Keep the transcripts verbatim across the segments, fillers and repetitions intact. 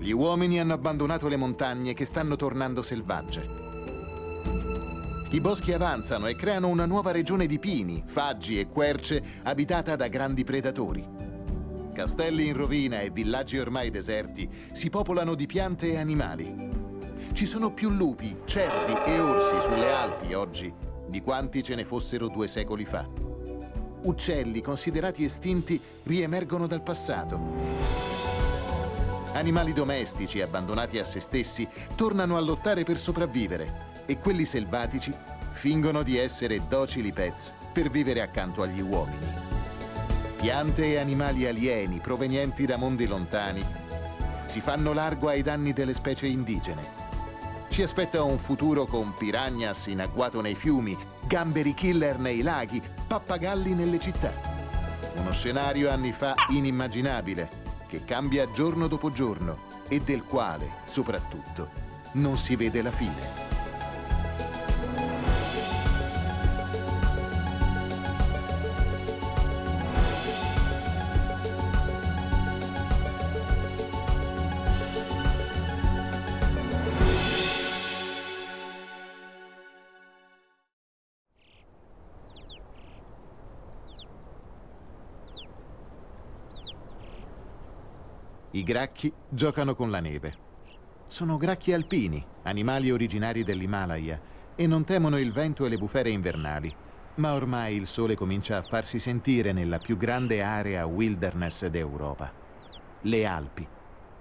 Gli uomini hanno abbandonato le montagne che stanno tornando selvagge. I boschi avanzano e creano una nuova regione di pini, faggi e querce abitata da grandi predatori. Castelli in rovina e villaggi ormai deserti si popolano di piante e animali. Ci sono più lupi, cervi e orsi sulle Alpi oggi di quanti ce ne fossero due secoli fa. Uccelli considerati estinti riemergono dal passato. Animali domestici abbandonati a se stessi tornano a lottare per sopravvivere e quelli selvatici fingono di essere docili pets per vivere accanto agli uomini. Piante e animali alieni provenienti da mondi lontani si fanno largo ai danni delle specie indigene. Ci aspetta un futuro con piranhas in agguato nei fiumi, gamberi killer nei laghi, pappagalli nelle città. Uno scenario anni fa inimmaginabile, che cambia giorno dopo giorno e del quale, soprattutto, non si vede la fine. I gracchi giocano con la neve. Sono gracchi alpini, animali originari dell'Himalaya, e non temono il vento e le bufere invernali. Ma ormai il sole comincia a farsi sentire nella più grande area wilderness d'Europa, le Alpi.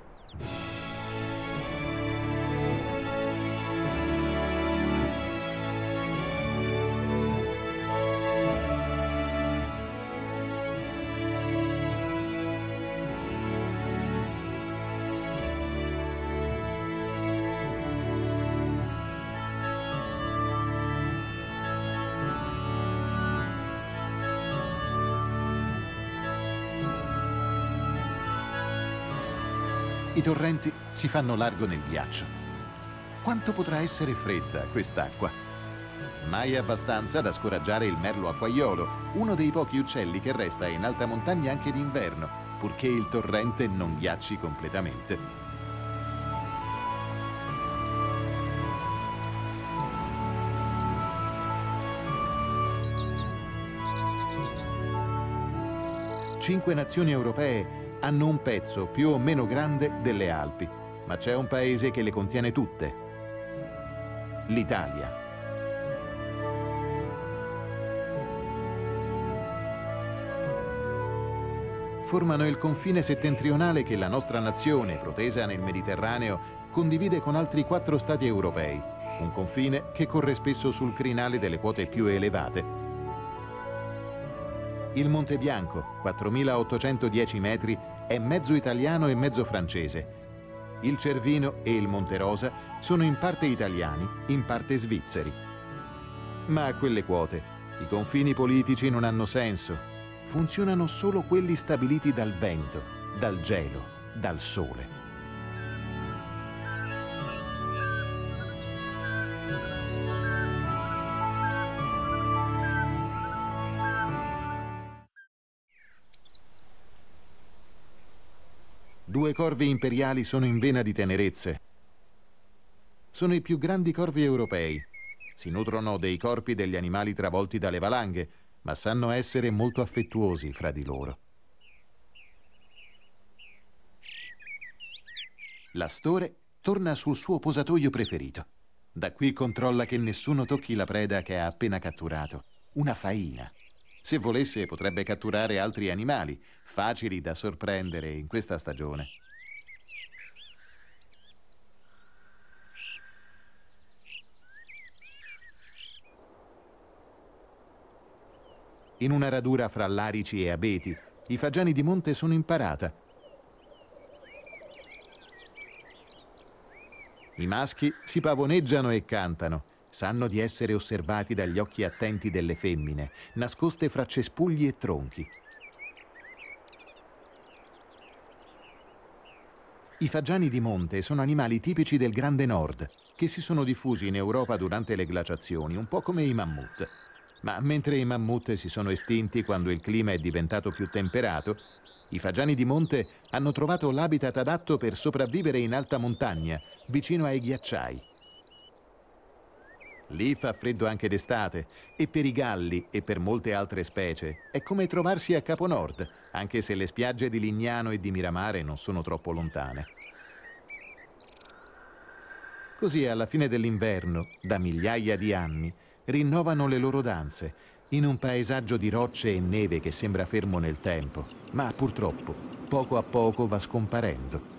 I torrenti si fanno largo nel ghiaccio. Quanto potrà essere fredda quest'acqua? Mai abbastanza da scoraggiare il merlo acquaiolo, uno dei pochi uccelli che resta in alta montagna anche d'inverno, purché il torrente non ghiacci completamente. Cinque nazioni europee hanno un pezzo più o meno grande delle Alpi, ma c'è un paese che le contiene tutte: l'Italia. Formano il confine settentrionale che la nostra nazione, protesa nel Mediterraneo, condivide con altri quattro stati europei, un confine che corre spesso sul crinale delle quote più elevate. Il Monte Bianco, quattromilaottocentodieci metri, è mezzo italiano e mezzo francese. Il Cervino e il Monte Rosa sono in parte italiani, in parte svizzeri. Ma a quelle quote i confini politici non hanno senso. Funzionano solo quelli stabiliti dal vento, dal gelo, dal sole. Due corvi imperiali sono in vena di tenerezze. Sono i più grandi corvi europei. Si nutrono dei corpi degli animali travolti dalle valanghe, ma sanno essere molto affettuosi fra di loro. L'astore torna sul suo posatoio preferito. Da qui controlla che nessuno tocchi la preda che ha appena catturato, una faina. Se volesse potrebbe catturare altri animali, facili da sorprendere in questa stagione. In una radura fra larici e abeti, i fagiani di monte sono in parata. I maschi si pavoneggiano e cantano. Sanno di essere osservati dagli occhi attenti delle femmine, nascoste fra cespugli e tronchi. I fagiani di monte sono animali tipici del Grande Nord, che si sono diffusi in Europa durante le glaciazioni, un po' come i mammut. Ma mentre i mammut si sono estinti quando il clima è diventato più temperato, i fagiani di monte hanno trovato l'habitat adatto per sopravvivere in alta montagna, vicino ai ghiacciai. Lì fa freddo anche d'estate e per i galli e per molte altre specie è come trovarsi a Capo Nord, anche se le spiagge di Lignano e di Miramare non sono troppo lontane. Così alla fine dell'inverno, da migliaia di anni, rinnovano le loro danze in un paesaggio di rocce e neve che sembra fermo nel tempo, ma purtroppo poco a poco va scomparendo.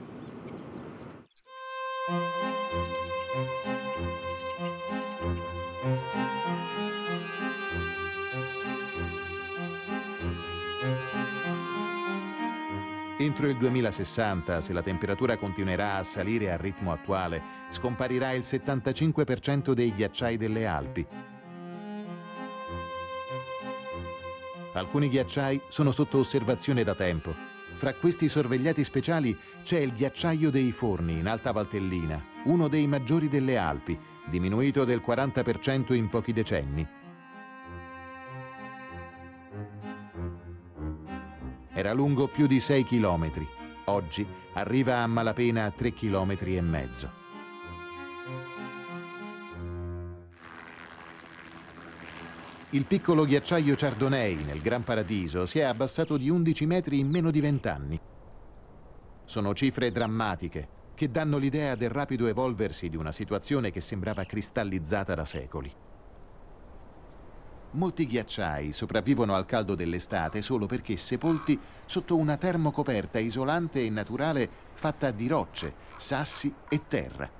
Entro il duemilasessanta, se la temperatura continuerà a salire al ritmo attuale, scomparirà il settantacinque per cento dei ghiacciai delle Alpi. Alcuni ghiacciai sono sotto osservazione da tempo. Fra questi sorvegliati speciali c'è il ghiacciaio dei Forni in Alta Valtellina, uno dei maggiori delle Alpi, diminuito del quaranta per cento in pochi decenni. Era lungo più di sei chilometri. Oggi arriva a malapena a tre chilometri e mezzo. Il piccolo ghiacciaio Chardonnay nel Gran Paradiso si è abbassato di undici metri in meno di venti anni. Sono cifre drammatiche che danno l'idea del rapido evolversi di una situazione che sembrava cristallizzata da secoli. Molti ghiacciai sopravvivono al caldo dell'estate solo perché sepolti sotto una termocoperta isolante e naturale fatta di rocce, sassi e terra.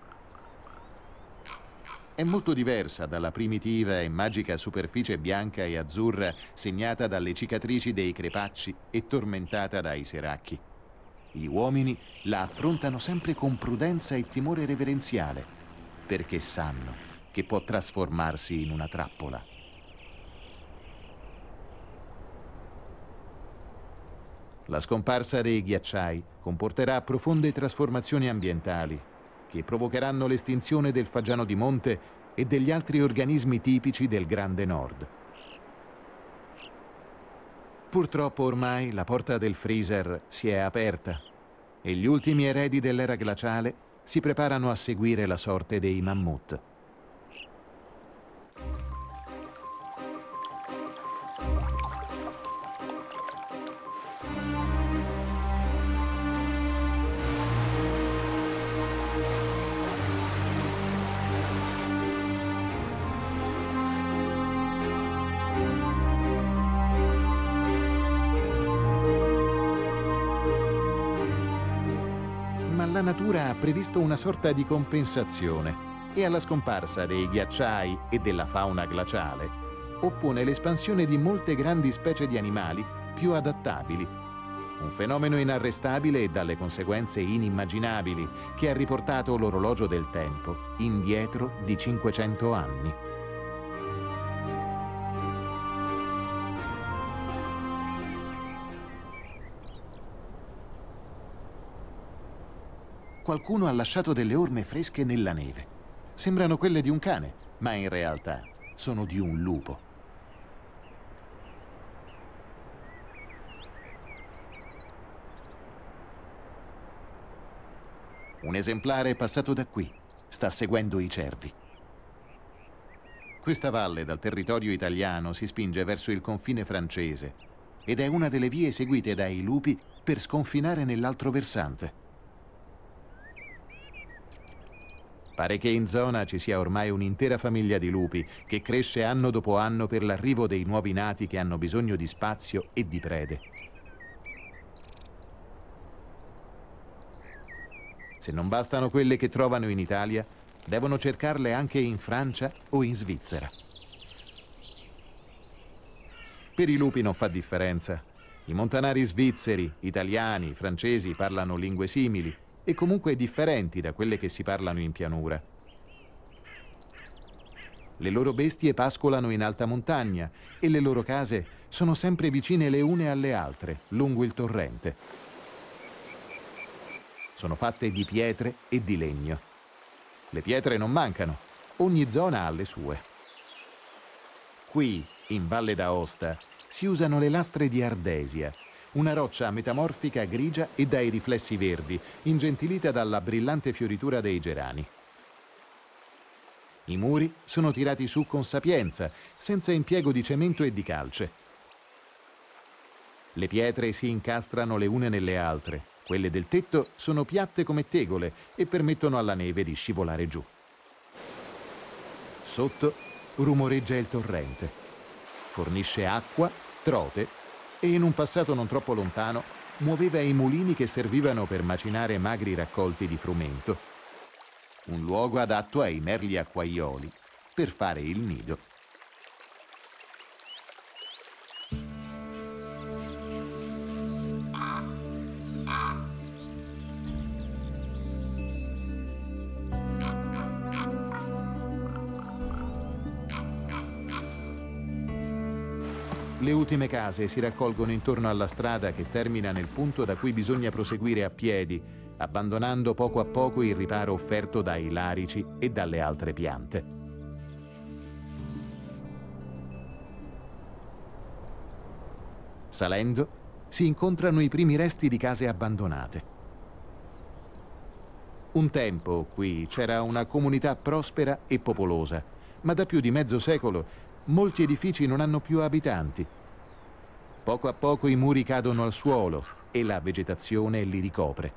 È molto diversa dalla primitiva e magica superficie bianca e azzurra segnata dalle cicatrici dei crepacci e tormentata dai seracchi. Gli uomini la affrontano sempre con prudenza e timore reverenziale, perché sanno che può trasformarsi in una trappola. La scomparsa dei ghiacciai comporterà profonde trasformazioni ambientali che provocheranno l'estinzione del fagiano di monte e degli altri organismi tipici del Grande Nord. Purtroppo ormai la porta del freezer si è aperta e gli ultimi eredi dell'era glaciale si preparano a seguire la sorte dei mammut. La natura ha previsto una sorta di compensazione e alla scomparsa dei ghiacciai e della fauna glaciale oppone l'espansione di molte grandi specie di animali più adattabili. Un fenomeno inarrestabile e dalle conseguenze inimmaginabili che ha riportato l'orologio del tempo indietro di cinquecento anni. Qualcuno ha lasciato delle orme fresche nella neve. Sembrano quelle di un cane, ma in realtà sono di un lupo. Un esemplare è passato da qui, sta seguendo i cervi. Questa valle dal territorio italiano si spinge verso il confine francese ed è una delle vie seguite dai lupi per sconfinare nell'altro versante. Pare che in zona ci sia ormai un'intera famiglia di lupi che cresce anno dopo anno per l'arrivo dei nuovi nati che hanno bisogno di spazio e di prede. Se non bastano quelle che trovano in Italia, devono cercarle anche in Francia o in Svizzera. Per i lupi non fa differenza. I montanari svizzeri, italiani, francesi parlano lingue simili e comunque differenti da quelle che si parlano in pianura. Le loro bestie pascolano in alta montagna e le loro case sono sempre vicine le une alle altre, lungo il torrente. Sono fatte di pietre e di legno. Le pietre non mancano, ogni zona ha le sue. Qui, in Valle d'Aosta, si usano le lastre di ardesia, una roccia metamorfica grigia e dai riflessi verdi, ingentilita dalla brillante fioritura dei gerani. I muri sono tirati su con sapienza, senza impiego di cemento e di calce. Le pietre si incastrano le une nelle altre, quelle del tetto sono piatte come tegole e permettono alla neve di scivolare giù. Sotto rumoreggia il torrente, fornisce acqua, trote e in un passato non troppo lontano muoveva i mulini che servivano per macinare magri raccolti di frumento. Un luogo adatto ai merli acquaioli per fare il nido. Le ultime case si raccolgono intorno alla strada che termina nel punto da cui bisogna proseguire a piedi, abbandonando poco a poco il riparo offerto dai larici e dalle altre piante. Salendo, si incontrano i primi resti di case abbandonate. Un tempo qui c'era una comunità prospera e popolosa, ma da più di mezzo secolo molti edifici non hanno più abitanti. Poco a poco i muri cadono al suolo e la vegetazione li ricopre.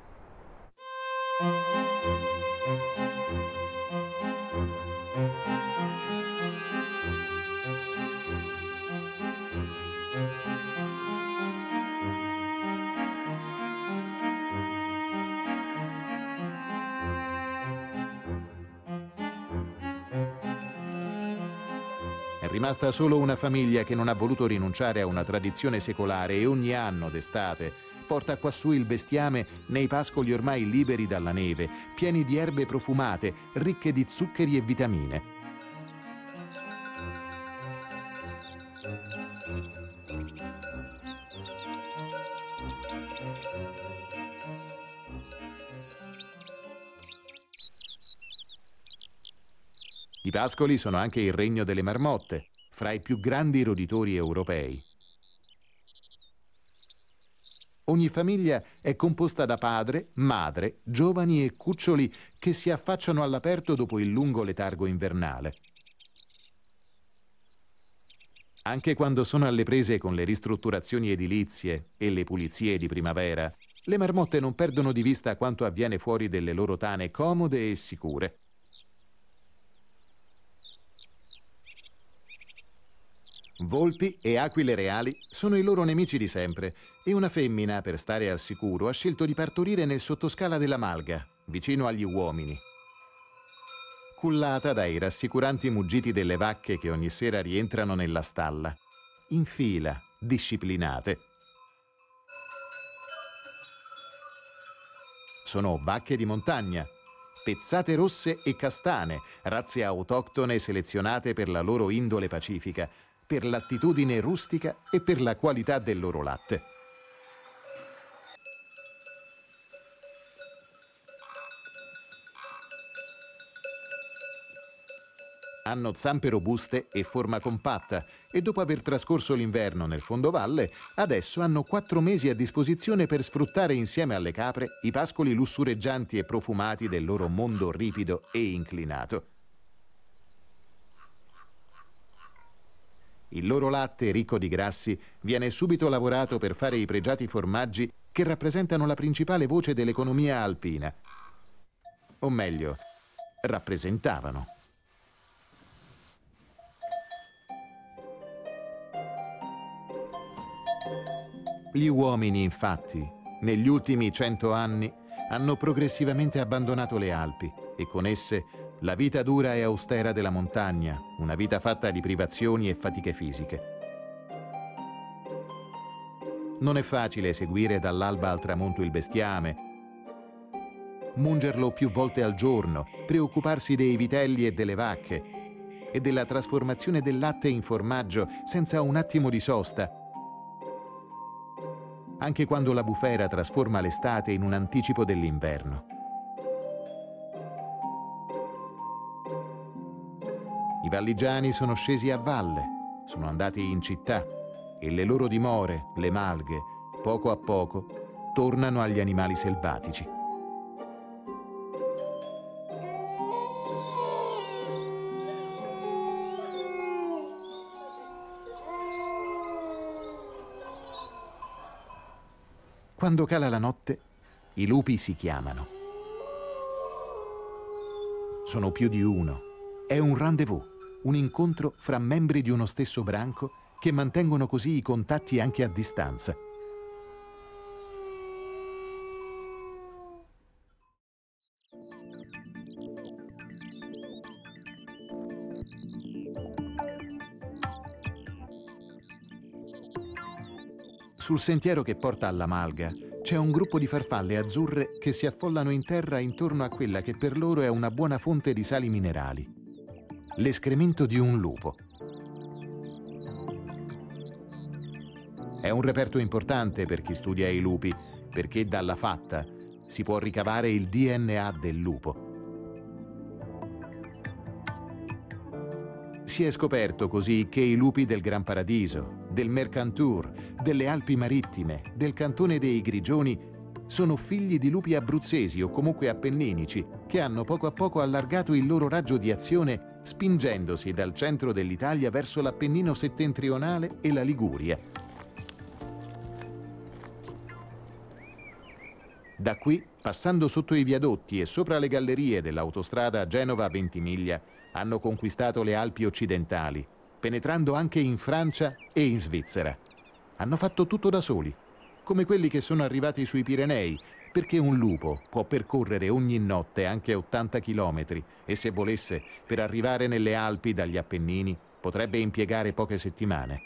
È rimasta solo una famiglia che non ha voluto rinunciare a una tradizione secolare e ogni anno d'estate porta quassù il bestiame nei pascoli ormai liberi dalla neve, pieni di erbe profumate, ricche di zuccheri e vitamine. I pascoli sono anche il regno delle marmotte, fra i più grandi roditori europei. Ogni famiglia è composta da padre, madre, giovani e cuccioli che si affacciano all'aperto dopo il lungo letargo invernale. Anche quando sono alle prese con le ristrutturazioni edilizie e le pulizie di primavera, le marmotte non perdono di vista quanto avviene fuori delle loro tane comode e sicure. Volpi e aquile reali sono i loro nemici di sempre e una femmina, per stare al sicuro, ha scelto di partorire nel sottoscala della Malga, vicino agli uomini. Cullata dai rassicuranti muggiti delle vacche che ogni sera rientrano nella stalla, in fila, disciplinate. Sono vacche di montagna, pezzate rosse e castane, razze autoctone selezionate per la loro indole pacifica, per l'attitudine rustica e per la qualità del loro latte. Hanno zampe robuste e forma compatta e dopo aver trascorso l'inverno nel fondovalle, adesso hanno quattro mesi a disposizione per sfruttare insieme alle capre i pascoli lussureggianti e profumati del loro mondo ripido e inclinato. Il loro latte, ricco di grassi, viene subito lavorato per fare i pregiati formaggi che rappresentano la principale voce dell'economia alpina. O meglio, rappresentavano. Gli uomini, infatti, negli ultimi cento anni, hanno progressivamente abbandonato le Alpi e con esse la vita dura e austera della montagna, una vita fatta di privazioni e fatiche fisiche. Non è facile seguire dall'alba al tramonto il bestiame, mungerlo più volte al giorno, preoccuparsi dei vitelli e delle vacche e della trasformazione del latte in formaggio senza un attimo di sosta, anche quando la bufera trasforma l'estate in un anticipo dell'inverno. I valligiani sono scesi a valle, sono andati in città e le loro dimore, le malghe, poco a poco tornano agli animali selvatici. Quando cala la notte, i lupi si chiamano. Sono più di uno. È un rendezvous, un incontro fra membri di uno stesso branco che mantengono così i contatti anche a distanza. Sul sentiero che porta alla malga c'è un gruppo di farfalle azzurre che si affollano in terra intorno a quella che per loro è una buona fonte di sali minerali. L'escremento di un lupo. È un reperto importante per chi studia i lupi, perché dalla fatta si può ricavare il D N A del lupo. Si è scoperto così che i lupi del Gran Paradiso, del Mercantour, delle Alpi Marittime, del Cantone dei Grigioni sono figli di lupi abruzzesi o comunque appenninici che hanno poco a poco allargato il loro raggio di azione spingendosi dal centro dell'Italia verso l'Appennino settentrionale e la Liguria. Da qui, passando sotto i viadotti e sopra le gallerie dell'autostrada Genova-Ventimiglia, hanno conquistato le Alpi occidentali, penetrando anche in Francia e in Svizzera. Hanno fatto tutto da soli, come quelli che sono arrivati sui Pirenei, perché un lupo può percorrere ogni notte anche ottanta chilometri e se volesse, per arrivare nelle Alpi dagli Appennini, potrebbe impiegare poche settimane.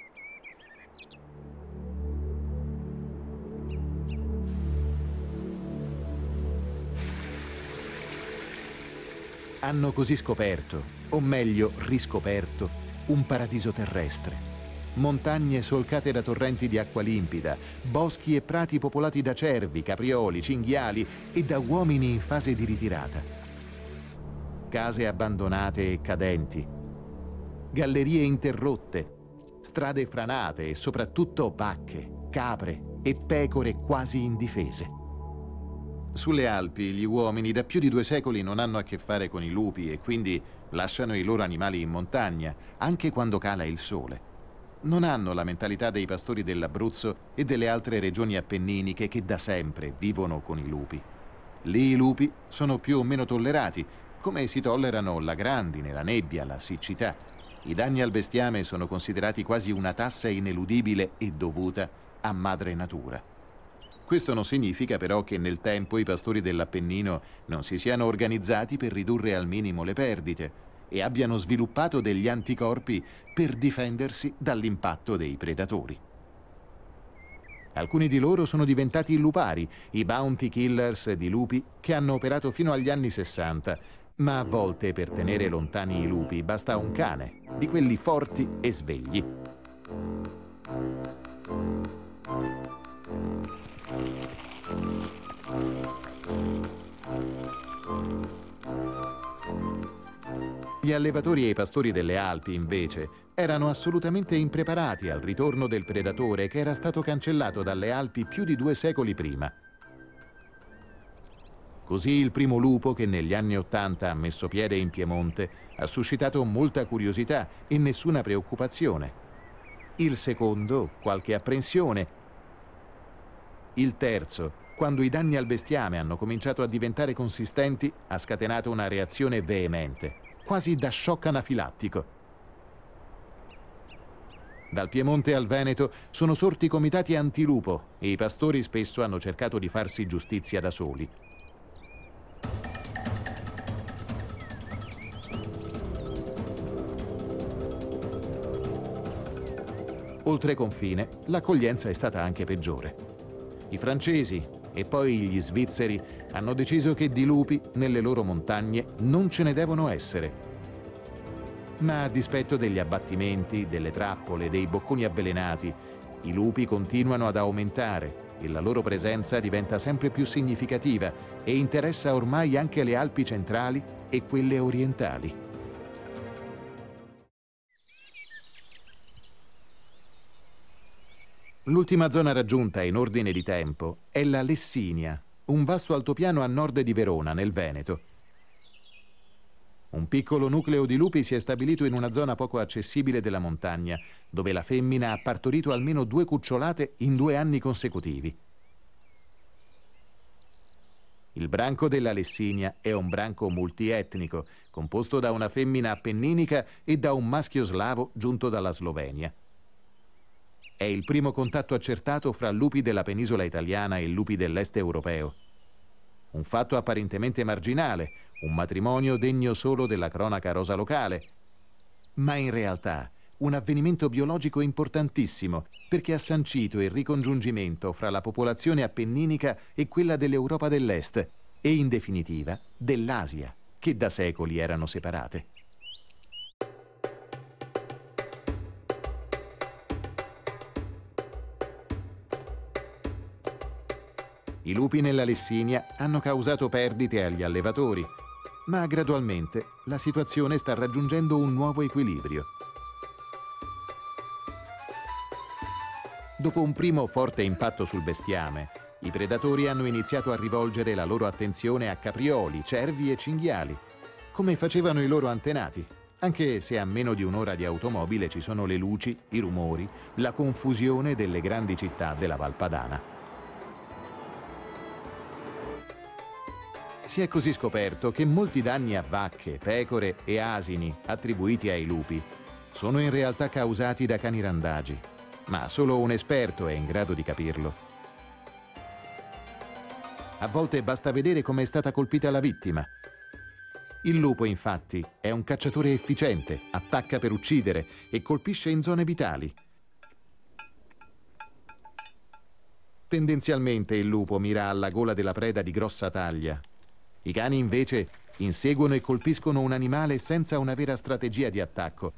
Hanno così scoperto, o meglio riscoperto, un paradiso terrestre. Montagne solcate da torrenti di acqua limpida, boschi e prati popolati da cervi, caprioli, cinghiali e da uomini in fase di ritirata. Case abbandonate e cadenti, gallerie interrotte, strade franate e soprattutto vacche, capre e pecore quasi indifese. Sulle Alpi gli uomini da più di due secoli non hanno a che fare con i lupi e quindi lasciano i loro animali in montagna, anche quando cala il sole. Non hanno la mentalità dei pastori dell'Abruzzo e delle altre regioni appenniniche che da sempre vivono con i lupi. Lì i lupi sono più o meno tollerati, come si tollerano la grandine, la nebbia, la siccità. I danni al bestiame sono considerati quasi una tassa ineludibile e dovuta a madre natura. Questo non significa però che nel tempo i pastori dell'Appennino non si siano organizzati per ridurre al minimo le perdite e abbiano sviluppato degli anticorpi per difendersi dall'impatto dei predatori. Alcuni di loro sono diventati lupari, i bounty killers di lupi che hanno operato fino agli anni sessanta, ma a volte per tenere lontani i lupi basta un cane, di quelli forti e svegli. Gli allevatori e i pastori delle Alpi, invece, erano assolutamente impreparati al ritorno del predatore che era stato cancellato dalle Alpi più di due secoli prima. Così il primo lupo che negli anni Ottanta ha messo piede in Piemonte ha suscitato molta curiosità e nessuna preoccupazione. Il secondo, qualche apprensione. Il terzo, quando i danni al bestiame hanno cominciato a diventare consistenti, ha scatenato una reazione veemente, quasi da shock anafilattico. Dal Piemonte al Veneto sono sorti comitati antilupo e i pastori spesso hanno cercato di farsi giustizia da soli. Oltre confine, l'accoglienza è stata anche peggiore. I francesi e poi gli svizzeri hanno deciso che di lupi nelle loro montagne non ce ne devono essere. Ma a dispetto degli abbattimenti, delle trappole, dei bocconi avvelenati, i lupi continuano ad aumentare e la loro presenza diventa sempre più significativa e interessa ormai anche le Alpi centrali e quelle orientali. L'ultima zona raggiunta in ordine di tempo è la Lessinia, un vasto altopiano a nord di Verona, nel Veneto. Un piccolo nucleo di lupi si è stabilito in una zona poco accessibile della montagna, dove la femmina ha partorito almeno due cucciolate in due anni consecutivi. Il branco della Lessinia è un branco multietnico, composto da una femmina appenninica e da un maschio slavo giunto dalla Slovenia. È il primo contatto accertato fra lupi della penisola italiana e lupi dell'est europeo. Un fatto apparentemente marginale, un matrimonio degno solo della cronaca rosa locale, ma in realtà un avvenimento biologico importantissimo, perché ha sancito il ricongiungimento fra la popolazione appenninica e quella dell'Europa dell'Est e, in definitiva, dell'Asia, che da secoli erano separate. I lupi nella Lessinia hanno causato perdite agli allevatori, ma gradualmente la situazione sta raggiungendo un nuovo equilibrio. Dopo un primo forte impatto sul bestiame, i predatori hanno iniziato a rivolgere la loro attenzione a caprioli, cervi e cinghiali, come facevano i loro antenati, anche se a meno di un'ora di automobile ci sono le luci, i rumori, la confusione delle grandi città della Val Padana. Si è così scoperto che molti danni a vacche, pecore e asini attribuiti ai lupi sono in realtà causati da cani randagi, ma solo un esperto è in grado di capirlo. A volte basta vedere come è stata colpita la vittima. Il lupo, infatti, è un cacciatore efficiente, attacca per uccidere e colpisce in zone vitali. Tendenzialmente il lupo mira alla gola della preda di grossa taglia. I cani, invece, inseguono e colpiscono un animale senza una vera strategia di attacco.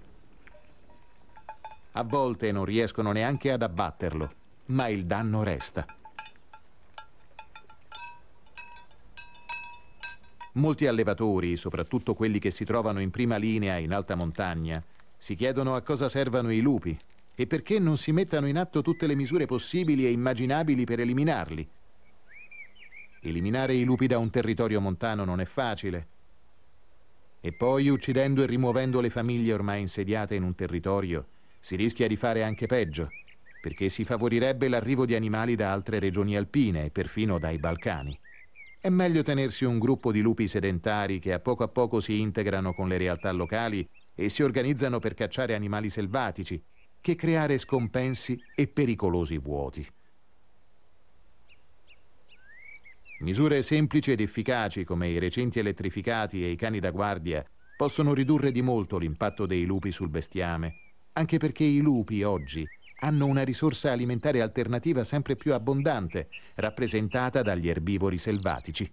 A volte non riescono neanche ad abbatterlo, ma il danno resta. Molti allevatori, soprattutto quelli che si trovano in prima linea in alta montagna, si chiedono a cosa servano i lupi e perché non si mettano in atto tutte le misure possibili e immaginabili per eliminarli. Eliminare i lupi da un territorio montano non è facile. E poi, uccidendo e rimuovendo le famiglie ormai insediate in un territorio, si rischia di fare anche peggio, perché si favorirebbe l'arrivo di animali da altre regioni alpine e perfino dai Balcani. È meglio tenersi un gruppo di lupi sedentari che a poco a poco si integrano con le realtà locali e si organizzano per cacciare animali selvatici, che creare scompensi e pericolosi vuoti. Misure semplici ed efficaci come i recinti elettrificati e i cani da guardia possono ridurre di molto l'impatto dei lupi sul bestiame, anche perché i lupi oggi hanno una risorsa alimentare alternativa sempre più abbondante, rappresentata dagli erbivori selvatici.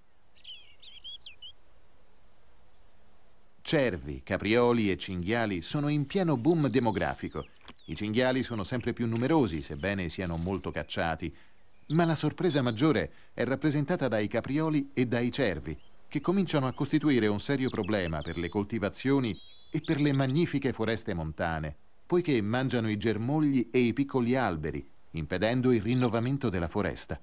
Cervi, caprioli e cinghiali sono in pieno boom demografico. I cinghiali sono sempre più numerosi, sebbene siano molto cacciati, ma la sorpresa maggiore è rappresentata dai caprioli e dai cervi, che cominciano a costituire un serio problema per le coltivazioni e per le magnifiche foreste montane, poiché mangiano i germogli e i piccoli alberi, impedendo il rinnovamento della foresta.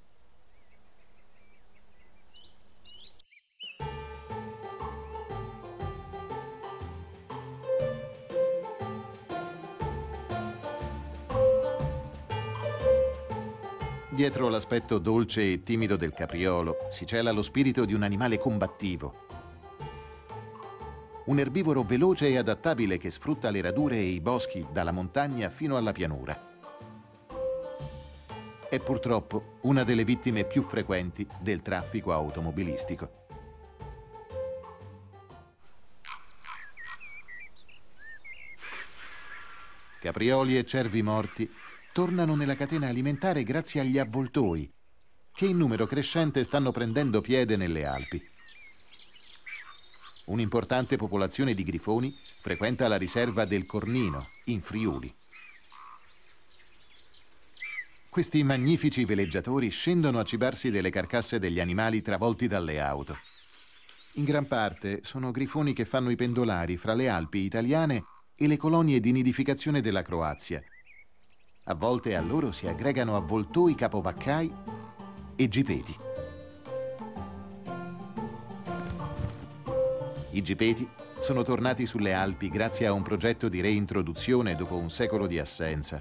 Dietro l'aspetto dolce e timido del capriolo si cela lo spirito di un animale combattivo. Un erbivoro veloce e adattabile che sfrutta le radure e i boschi dalla montagna fino alla pianura. È purtroppo una delle vittime più frequenti del traffico automobilistico. Caprioli e cervi morti tornano nella catena alimentare grazie agli avvoltoi, che in numero crescente stanno prendendo piede nelle Alpi. Un'importante popolazione di grifoni frequenta la riserva del Cornino, in Friuli. Questi magnifici veleggiatori scendono a cibarsi delle carcasse degli animali travolti dalle auto. In gran parte sono grifoni che fanno i pendolari fra le Alpi italiane e le colonie di nidificazione della Croazia. A volte a loro si aggregano avvoltoi, capovaccai e gipeti. I gipeti sono tornati sulle Alpi grazie a un progetto di reintroduzione dopo un secolo di assenza.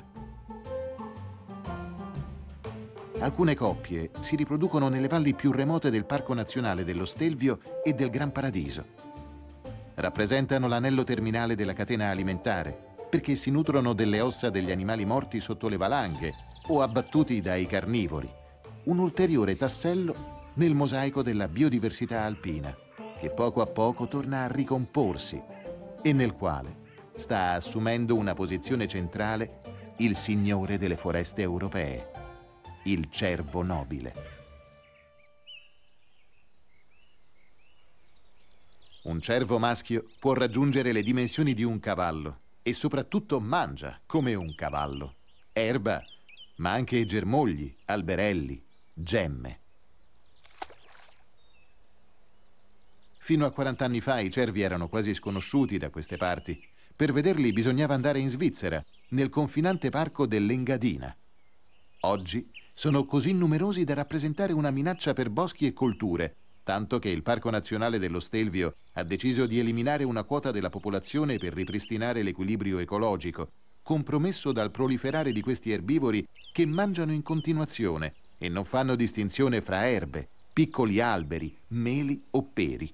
Alcune coppie si riproducono nelle valli più remote del Parco Nazionale dello Stelvio e del Gran Paradiso. Rappresentano l'anello terminale della catena alimentare, perché si nutrono delle ossa degli animali morti sotto le valanghe o abbattuti dai carnivori. Un ulteriore tassello nel mosaico della biodiversità alpina, che poco a poco torna a ricomporsi e nel quale sta assumendo una posizione centrale il signore delle foreste europee, il cervo nobile. Un cervo maschio può raggiungere le dimensioni di un cavallo e soprattutto mangia come un cavallo. Erba, ma anche germogli, alberelli, gemme. Fino a quaranta anni fa i cervi erano quasi sconosciuti da queste parti. Per vederli bisognava andare in Svizzera, nel confinante parco dell'Engadina. Oggi sono così numerosi da rappresentare una minaccia per boschi e colture, tanto che il Parco Nazionale dello Stelvio ha deciso di eliminare una quota della popolazione per ripristinare l'equilibrio ecologico, compromesso dal proliferare di questi erbivori che mangiano in continuazione e non fanno distinzione fra erbe, piccoli alberi, meli o peri.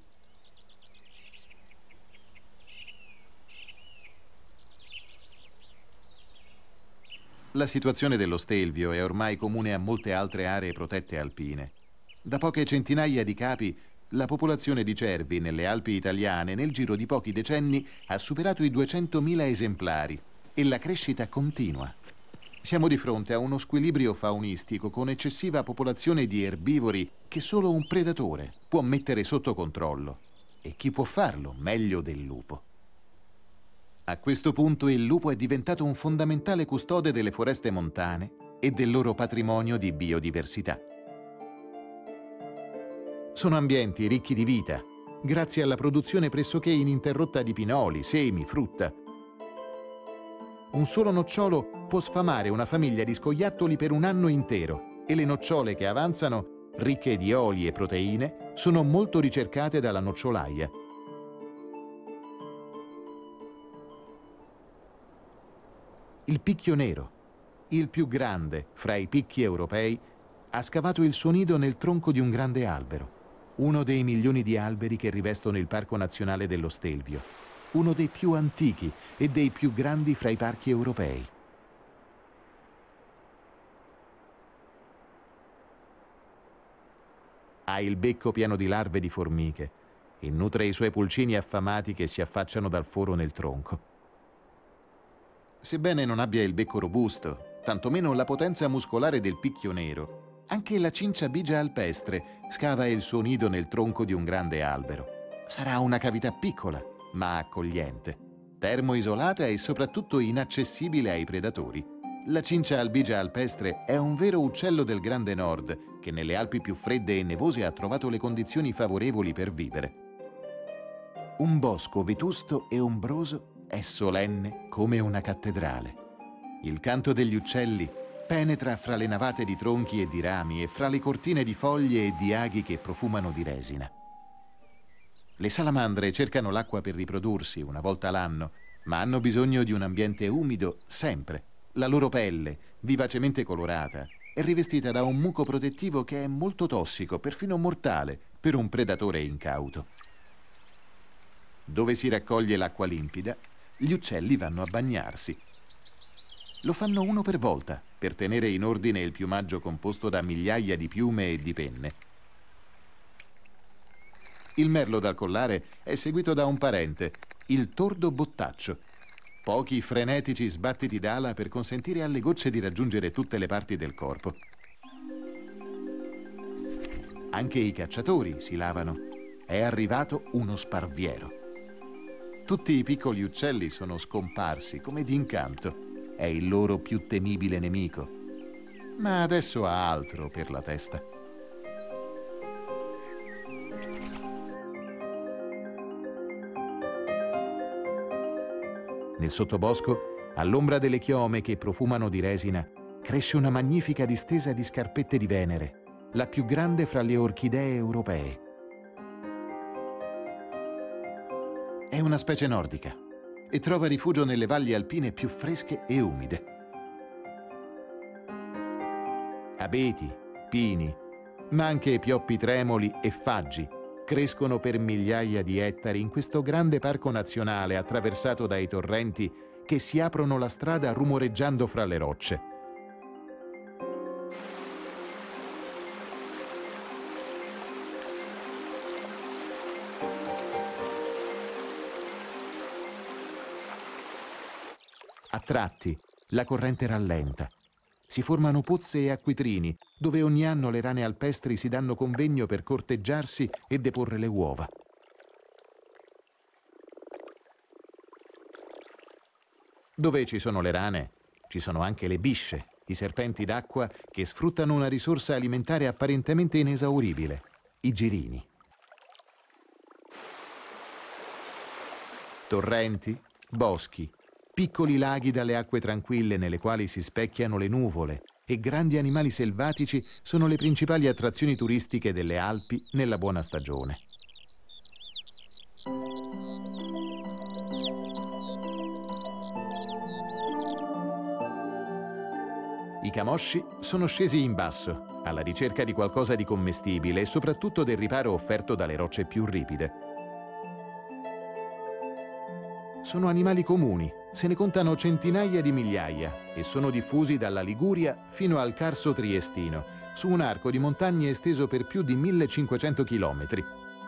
La situazione dello Stelvio è ormai comune a molte altre aree protette alpine. Da poche centinaia di capi, la popolazione di cervi nelle Alpi italiane nel giro di pochi decenni ha superato i duecentomila esemplari e la crescita continua. Siamo di fronte a uno squilibrio faunistico con eccessiva popolazione di erbivori che solo un predatore può mettere sotto controllo. E chi può farlo meglio del lupo? A questo punto il lupo è diventato un fondamentale custode delle foreste montane e del loro patrimonio di biodiversità. Sono ambienti ricchi di vita, grazie alla produzione pressoché ininterrotta di pinoli, semi, frutta. Un solo nocciolo può sfamare una famiglia di scoiattoli per un anno intero e le nocciole che avanzano, ricche di oli e proteine, sono molto ricercate dalla nocciolaia. Il picchio nero, il più grande fra i picchi europei, ha scavato il suo nido nel tronco di un grande albero, uno dei milioni di alberi che rivestono il Parco Nazionale dello Stelvio, uno dei più antichi e dei più grandi fra i parchi europei. Ha il becco pieno di larve di formiche e nutre i suoi pulcini affamati che si affacciano dal foro nel tronco. Sebbene non abbia il becco robusto, tantomeno la potenza muscolare del picchio nero, anche la cincia bigia alpestre scava il suo nido nel tronco di un grande albero. Sarà una cavità piccola, ma accogliente, termoisolata e soprattutto inaccessibile ai predatori. La cincia albigia alpestre è un vero uccello del Grande Nord che nelle Alpi più fredde e nevose ha trovato le condizioni favorevoli per vivere. Un bosco vetusto e ombroso è solenne come una cattedrale. Il canto degli uccelli penetra fra le navate di tronchi e di rami e fra le cortine di foglie e di aghi che profumano di resina. Le salamandre cercano l'acqua per riprodursi una volta l'anno, ma hanno bisogno di un ambiente umido sempre. La loro pelle, vivacemente colorata, è rivestita da un muco protettivo che è molto tossico, perfino mortale, per un predatore incauto. Dove si raccoglie l'acqua limpida, gli uccelli vanno a bagnarsi. Lo fanno uno per volta, per tenere in ordine il piumaggio composto da migliaia di piume e di penne. Il merlo dal collare è seguito da un parente, il tordo bottaccio. Pochi frenetici sbattiti d'ala per consentire alle gocce di raggiungere tutte le parti del corpo. Anche i cacciatori si lavano. È arrivato uno sparviero. Tutti i piccoli uccelli sono scomparsi come d'incanto. È il loro più temibile nemico. Ma adesso ha altro per la testa. Nel sottobosco All'ombra delle chiome che profumano di resina, cresce una magnifica distesa di scarpette di Venere, la più grande fra le orchidee europee. È una specie nordica e trova rifugio nelle valli alpine più fresche e umide. Abeti, pini, ma anche pioppi tremoli e faggi crescono per migliaia di ettari in questo grande parco nazionale attraversato dai torrenti che si aprono la strada rumoreggiando fra le rocce. A tratti la corrente rallenta. Si formano pozze e acquitrini, dove ogni anno le rane alpestri si danno convegno per corteggiarsi e deporre le uova. Dove ci sono le rane, ci sono anche le bisce, i serpenti d'acqua che sfruttano una risorsa alimentare apparentemente inesauribile, i girini. Torrenti, boschi, piccoli laghi dalle acque tranquille nelle quali si specchiano le nuvole e grandi animali selvatici sono le principali attrazioni turistiche delle Alpi nella buona stagione. I camosci sono scesi in basso, alla ricerca di qualcosa di commestibile e soprattutto del riparo offerto dalle rocce più ripide. Sono animali comuni, se ne contano centinaia di migliaia e sono diffusi dalla Liguria fino al Carso triestino, su un arco di montagne esteso per più di millecinquecento chilometri.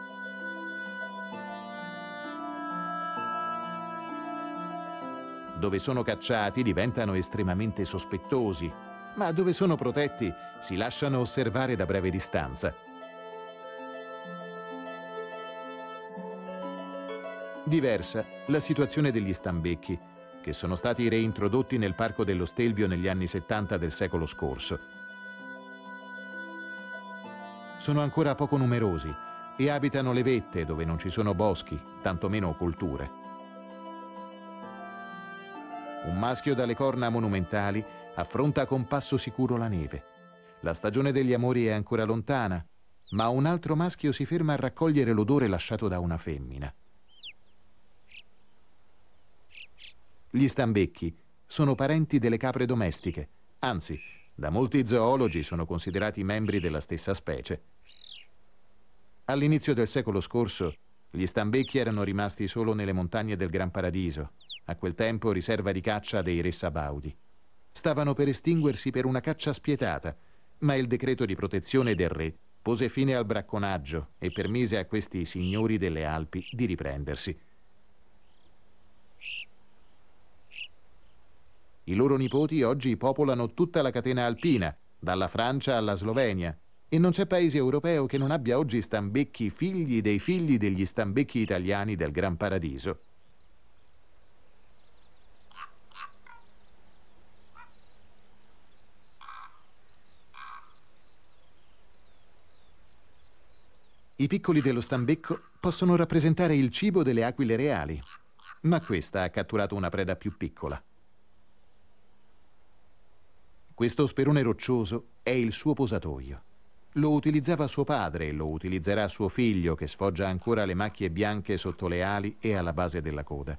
Dove sono cacciati diventano estremamente sospettosi, ma dove sono protetti si lasciano osservare da breve distanza. Diversa la situazione degli stambecchi, che sono stati reintrodotti nel Parco dello Stelvio negli anni settanta del secolo scorso. Sono ancora poco numerosi e abitano le vette dove non ci sono boschi, tantomeno colture. Un maschio dalle corna monumentali affronta con passo sicuro la neve. La stagione degli amori è ancora lontana, ma un altro maschio si ferma a raccogliere l'odore lasciato da una femmina. Gli stambecchi sono parenti delle capre domestiche, anzi, da molti zoologi sono considerati membri della stessa specie. All'inizio del secolo scorso, gli stambecchi erano rimasti solo nelle montagne del Gran Paradiso, a quel tempo riserva di caccia dei re sabaudi. Stavano per estinguersi per una caccia spietata, ma il decreto di protezione del re pose fine al bracconaggio e permise a questi signori delle Alpi di riprendersi. I loro nipoti oggi popolano tutta la catena alpina, dalla Francia alla Slovenia, e non c'è paese europeo che non abbia oggi stambecchi figli dei figli degli stambecchi italiani del Gran Paradiso. I piccoli dello stambecco possono rappresentare il cibo delle aquile reali, ma questa ha catturato una preda più piccola. Questo sperone roccioso è il suo posatoio. Lo utilizzava suo padre e lo utilizzerà suo figlio, che sfoggia ancora le macchie bianche sotto le ali e alla base della coda.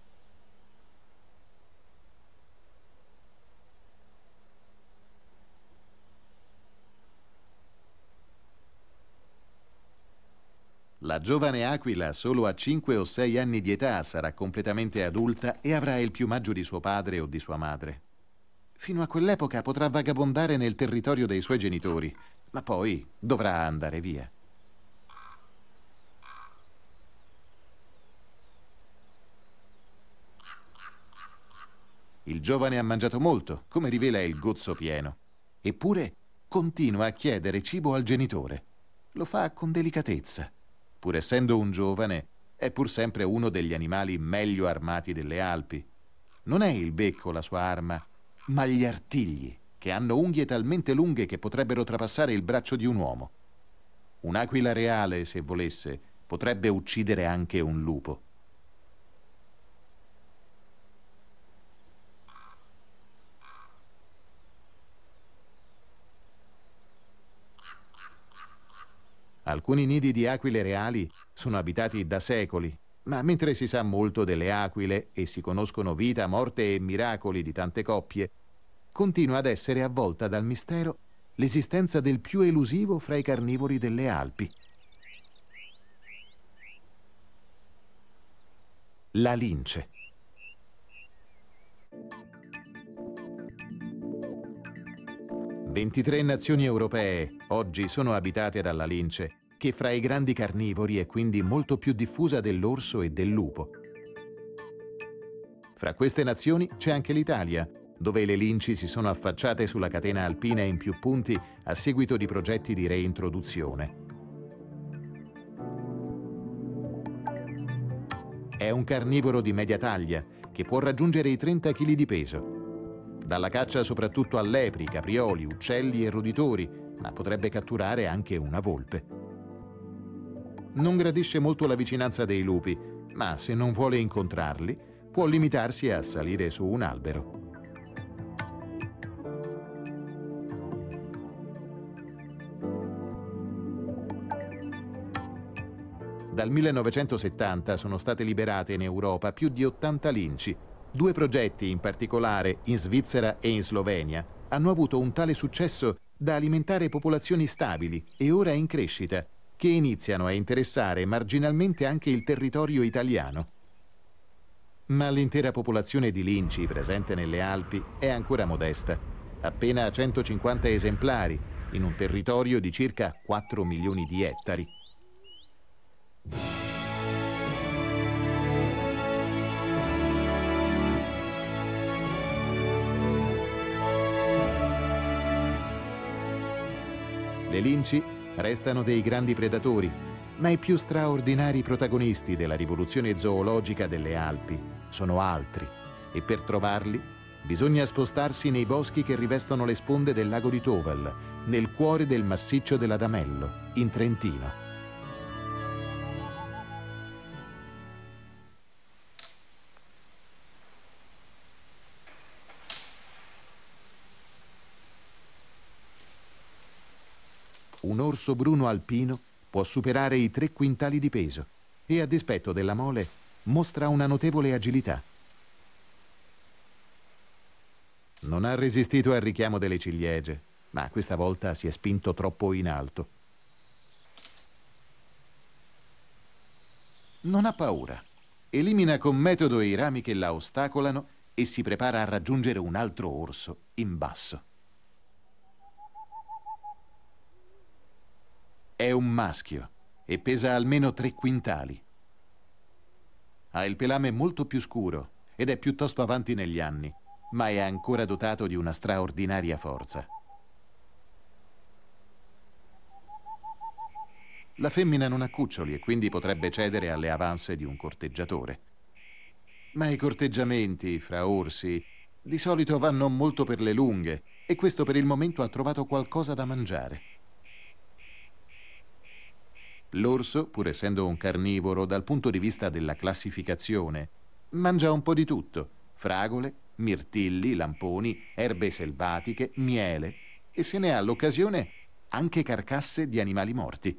La giovane aquila, solo a cinque o sei anni di età, sarà completamente adulta e avrà il piumaggio di suo padre o di sua madre. Fino a quell'epoca potrà vagabondare nel territorio dei suoi genitori, ma poi dovrà andare via. Il giovane ha mangiato molto, come rivela il gozzo pieno, eppure continua a chiedere cibo al genitore. Lo fa con delicatezza. Pur essendo un giovane, è pur sempre uno degli animali meglio armati delle Alpi. Non è il becco la sua arma, ma gli artigli, che hanno unghie talmente lunghe che potrebbero trapassare il braccio di un uomo. Un'aquila reale, se volesse, potrebbe uccidere anche un lupo. Alcuni nidi di aquile reali sono abitati da secoli, ma mentre si sa molto delle aquile e si conoscono vita, morte e miracoli di tante coppie, continua ad essere avvolta dal mistero l'esistenza del più elusivo fra i carnivori delle Alpi. La lince. ventitré nazioni europee oggi sono abitate dalla lince, che fra i grandi carnivori è quindi molto più diffusa dell'orso e del lupo. Fra queste nazioni c'è anche l'Italia, dove le linci si sono affacciate sulla catena alpina in più punti a seguito di progetti di reintroduzione. È un carnivoro di media taglia che può raggiungere i trenta chili di peso. Dalla caccia soprattutto a lepri, caprioli, uccelli e roditori, ma potrebbe catturare anche una volpe. Non gradisce molto la vicinanza dei lupi, ma se non vuole incontrarli, può limitarsi a salire su un albero. Dal millenovecentosettanta sono state liberate in Europa più di ottanta linci. Due progetti, in particolare in Svizzera e in Slovenia, hanno avuto un tale successo da alimentare popolazioni stabili e ora in crescita, che iniziano a interessare marginalmente anche il territorio italiano. Ma l'intera popolazione di linci presente nelle Alpi è ancora modesta, appena centocinquanta esemplari, in un territorio di circa quattro milioni di ettari. Le linci restano dei grandi predatori, ma i più straordinari protagonisti della rivoluzione zoologica delle Alpi sono altri, e per trovarli bisogna spostarsi nei boschi che rivestono le sponde del lago di Tovel, nel cuore del massiccio dell'Adamello, in Trentino. Un orso bruno alpino può superare i tre quintali di peso e, a dispetto della mole, mostra una notevole agilità. Non ha resistito al richiamo delle ciliegie, ma questa volta si è spinto troppo in alto. Non ha paura. Elimina con metodo i rami che la ostacolano e si prepara a raggiungere un altro orso in basso. È un maschio e pesa almeno tre quintali. Ha il pelame molto più scuro ed è piuttosto avanti negli anni, ma è ancora dotato di una straordinaria forza. La femmina non ha cuccioli e quindi potrebbe cedere alle avance di un corteggiatore. Ma i corteggiamenti fra orsi di solito vanno molto per le lunghe e questo per il momento ha trovato qualcosa da mangiare. L'orso, pur essendo un carnivoro dal punto di vista della classificazione, mangia un po' di tutto: fragole, mirtilli, lamponi, erbe selvatiche, miele e, se ne ha l'occasione, anche carcasse di animali morti.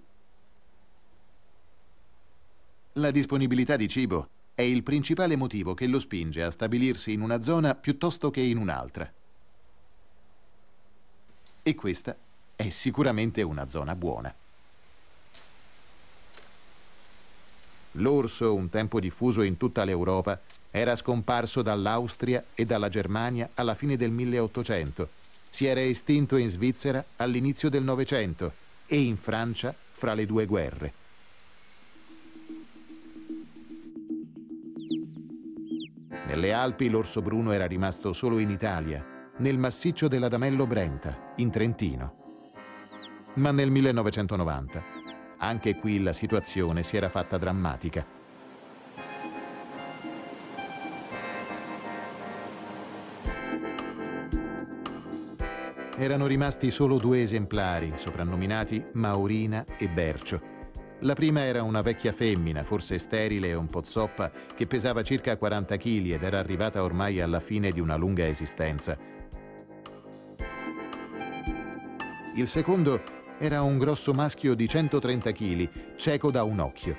La disponibilità di cibo è il principale motivo che lo spinge a stabilirsi in una zona piuttosto che in un'altra. E questa è sicuramente una zona buona. L'orso, un tempo diffuso in tutta l'Europa, era scomparso dall'Austria e dalla Germania alla fine del milleottocento. Si era estinto in Svizzera all'inizio del Novecento e in Francia fra le due guerre. Nelle Alpi l'orso bruno era rimasto solo in Italia, nel massiccio dell'Adamello Brenta, in Trentino. Ma nel millenovecentonovanta anche qui la situazione si era fatta drammatica. Erano rimasti solo due esemplari, soprannominati Maurina e Bercio. La prima era una vecchia femmina, forse sterile e un po' zoppa, che pesava circa quaranta chili ed era arrivata ormai alla fine di una lunga esistenza. Il secondo Era un grosso maschio di centotrenta chili, cieco da un occhio.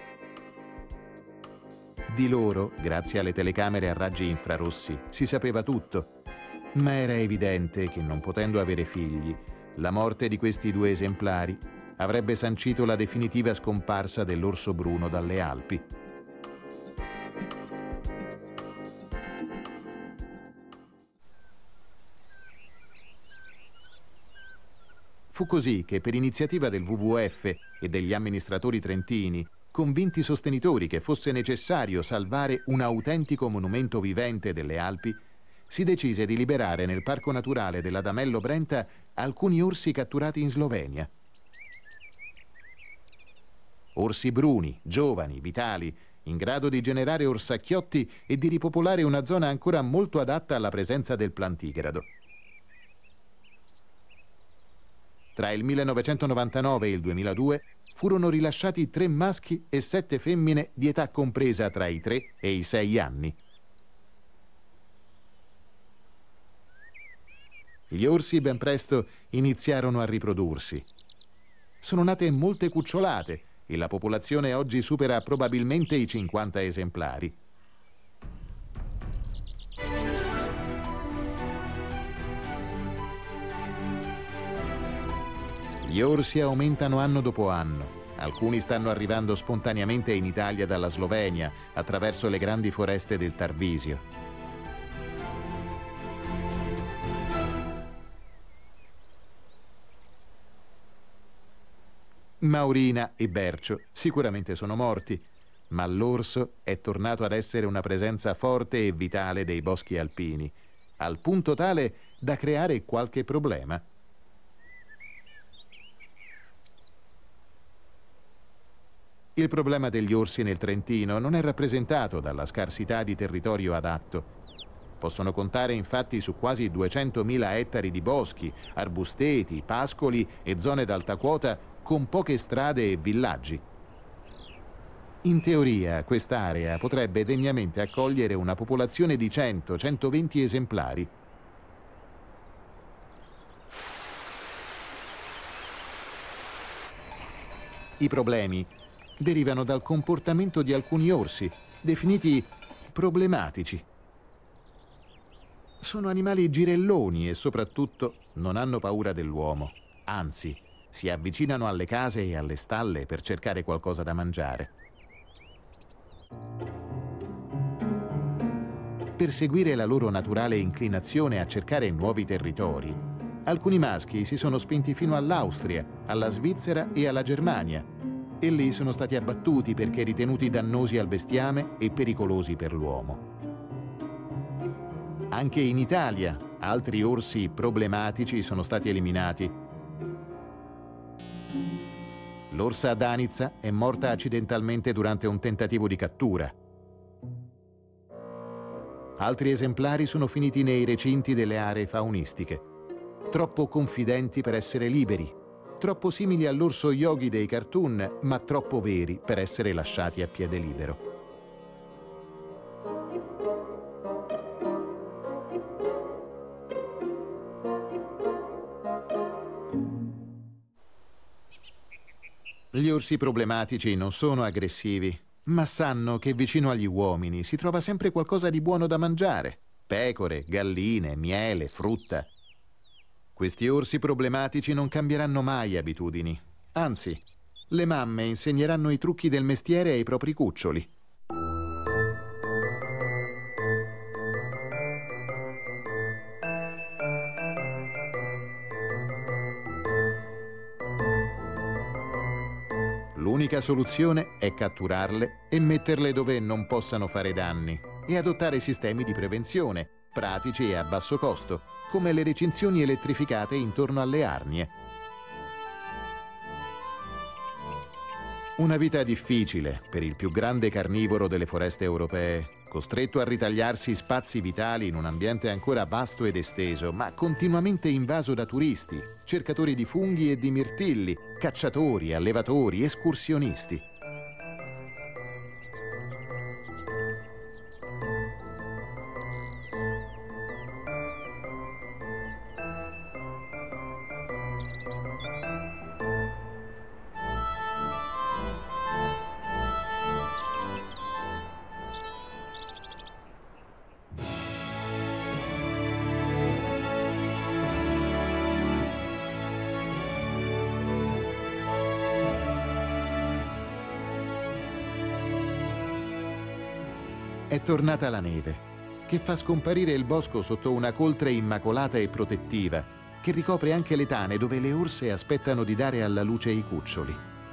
Di loro, grazie alle telecamere a raggi infrarossi, si sapeva tutto, ma era evidente che, non potendo avere figli, la morte di questi due esemplari avrebbe sancito la definitiva scomparsa dell'orso bruno dalle Alpi. Fu così che, per iniziativa del W W F e degli amministratori trentini, convinti sostenitori che fosse necessario salvare un autentico monumento vivente delle Alpi, si decise di liberare nel Parco Naturale dell'Adamello Brenta alcuni orsi catturati in Slovenia. Orsi bruni, giovani, vitali, in grado di generare orsacchiotti e di ripopolare una zona ancora molto adatta alla presenza del plantigrado. Tra il millenovecentonovantanove e il duemiladue furono rilasciati tre maschi e sette femmine di età compresa tra i tre e i sei anni. Gli orsi ben presto iniziarono a riprodursi. Sono nate molte cucciolate e la popolazione oggi supera probabilmente i cinquanta esemplari. Gli orsi aumentano anno dopo anno. Alcuni stanno arrivando spontaneamente in Italia dalla Slovenia, attraverso le grandi foreste del Tarvisio. Maurina e Bercio sicuramente sono morti, ma l'orso è tornato ad essere una presenza forte e vitale dei boschi alpini, al punto tale da creare qualche problema. Il problema degli orsi nel Trentino non è rappresentato dalla scarsità di territorio adatto. Possono contare infatti su quasi duecentomila ettari di boschi, arbusteti, pascoli e zone d'alta quota con poche strade e villaggi. In teoria, quest'area potrebbe degnamente accogliere una popolazione di cento centoventi esemplari. I problemi derivano dal comportamento di alcuni orsi, definiti problematici. Sono animali girelloni e soprattutto non hanno paura dell'uomo, anzi, si avvicinano alle case e alle stalle per cercare qualcosa da mangiare. Per seguire la loro naturale inclinazione a cercare nuovi territori, alcuni maschi si sono spinti fino all'Austria, alla Svizzera e alla Germania, e lì sono stati abbattuti perché ritenuti dannosi al bestiame e pericolosi per l'uomo. Anche in Italia altri orsi problematici sono stati eliminati. L'orsa Danica è morta accidentalmente durante un tentativo di cattura. Altri esemplari sono finiti nei recinti delle aree faunistiche, troppo confidenti per essere liberi, troppo simili all'orso Yogi dei cartoon, ma troppo veri per essere lasciati a piede libero. Gli orsi problematici non sono aggressivi, ma sanno che vicino agli uomini si trova sempre qualcosa di buono da mangiare: pecore, galline, miele, frutta. Questi orsi problematici non cambieranno mai abitudini. Anzi, le mamme insegneranno i trucchi del mestiere ai propri cuccioli. L'unica soluzione è catturarle e metterle dove non possano fare danni e adottare sistemi di prevenzione, pratici e a basso costo, come le recinzioni elettrificate intorno alle arnie. Una vita difficile per il più grande carnivoro delle foreste europee, costretto a ritagliarsi spazi vitali in un ambiente ancora vasto ed esteso, ma continuamente invaso da turisti, cercatori di funghi e di mirtilli, cacciatori, allevatori, escursionisti. È tornata la neve, che fa scomparire il bosco sotto una coltre immacolata e protettiva, che ricopre anche le tane dove le orse aspettano di dare alla luce i cuccioli.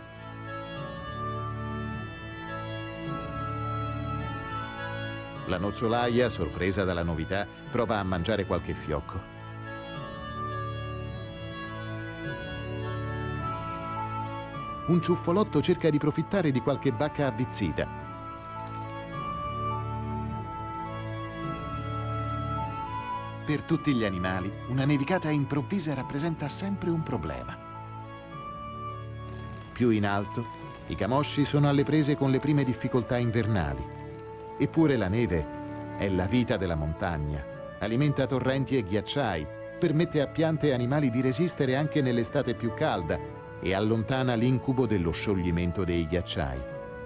La nocciolaia, sorpresa dalla novità, prova a mangiare qualche fiocco. Un ciuffolotto cerca di profittare di qualche bacca avvizzita. Per tutti gli animali, una nevicata improvvisa rappresenta sempre un problema. Più in alto, i camosci sono alle prese con le prime difficoltà invernali. Eppure la neve è la vita della montagna, alimenta torrenti e ghiacciai, permette a piante e animali di resistere anche nell'estate più calda e allontana l'incubo dello scioglimento dei ghiacciai.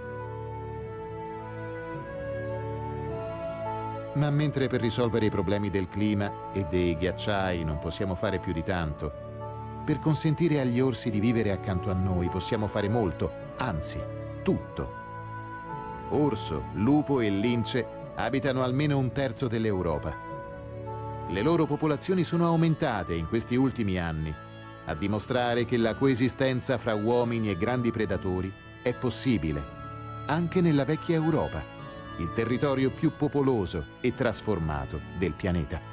Ma mentre per risolvere i problemi del clima e dei ghiacciai non possiamo fare più di tanto, per consentire agli orsi di vivere accanto a noi possiamo fare molto, anzi, tutto. Orso, lupo e lince abitano almeno un terzo dell'Europa. Le loro popolazioni sono aumentate in questi ultimi anni, a dimostrare che la coesistenza fra uomini e grandi predatori è possibile, anche nella vecchia Europa, il territorio più popoloso e trasformato del pianeta.